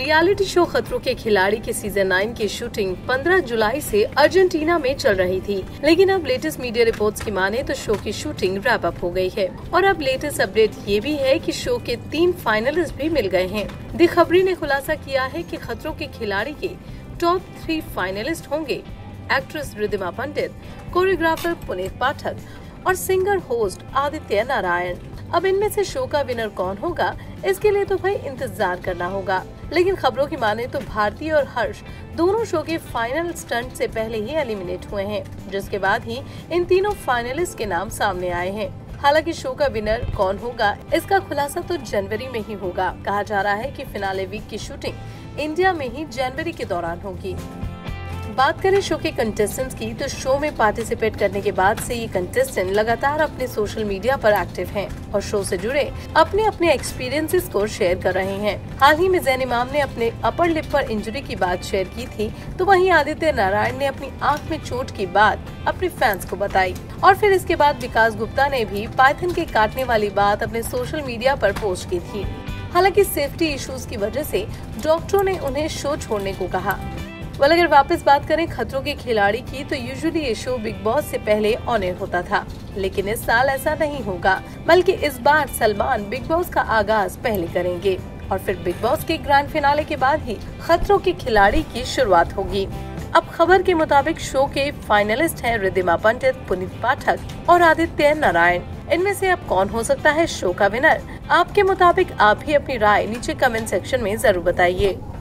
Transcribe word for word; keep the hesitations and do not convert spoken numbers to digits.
Reality show खतरों के खिलाड़ी के सीजन नाइन की शूटिंग पंद्रह जुलाई से अर्जेंटीना में चल रही थी, लेकिन अब लेटेस्ट मीडिया रिपोर्ट्स की माने तो शो की शूटिंग रैप अप हो गई है। और अब लेटेस्ट अपडेट ये भी है कि शो के तीन फाइनलिस्ट भी मिल गए हैं। दी खबरी ने खुलासा किया है कि खतरों के खिलाड़ी के टॉप थ्री फाइनलिस्ट होंगे एक्ट्रेस रिद्धिमा पंडित, कोरियोग्राफर पुनीत पाठक और सिंगर होस्ट आदित्य नारायण। अब इनमें से शो का विनर कौन होगा, इसके लिए तो भाई इंतजार करना होगा। लेकिन खबरों की माने तो भारती और हर्ष दोनों शो के फाइनल स्टंट से पहले ही एलिमिनेट हुए हैं, जिसके बाद ही इन तीनों फाइनलिस्ट के नाम सामने आए हैं। हालांकि शो का विनर कौन होगा, इसका खुलासा तो जनवरी में ही होगा। कहा जा रहा है कि फिनाले वीक की शूटिंग इंडिया में ही जनवरी के दौरान होगी। बात करें शो के कंटेस्टेंट्स की, तो शो में पार्टिसिपेट करने के बाद से ये कंटेस्टेंट लगातार अपने सोशल मीडिया पर एक्टिव हैं और शो से जुड़े अपने अपने एक्सपीरियंसेस को शेयर कर रहे हैं। हाल ही में जैन इमाम ने अपने अपर लिप पर इंजरी की बात शेयर की थी, तो वहीं आदित्य नारायण ने अपनी आंख में चोट की बात अपने फैंस को बताई। और फिर इसके बाद विकास गुप्ता ने भी पाइथन के काटने वाली बात अपने सोशल मीडिया पर पोस्ट की थी। हालांकि सेफ्टी इश्यूज की वजह से डॉक्टरों ने उन्हें शो छोड़ने को कहा। वल अगर वापस बात करें खतरों के खिलाड़ी की, तो यूजुअली ये शो बिग बॉस से पहले ऑन एयर होता था, लेकिन इस साल ऐसा नहीं होगा, बल्कि इस बार सलमान बिग बॉस का आगाज पहले करेंगे और फिर बिग बॉस के ग्रैंड फिनाले के बाद ही खतरों के खिलाड़ी की शुरुआत होगी। अब खबर के मुताबिक शो के फाइनलिस्ट हैं रिद्धिमा पंडित, पुनीत पाठक और आदित्य नारायण। इनमें से अब कौन हो सकता है शो का विनर? आपके मुताबिक आप भी अपनी राय नीचे कमेंट सेक्शन में जरूर बताइए।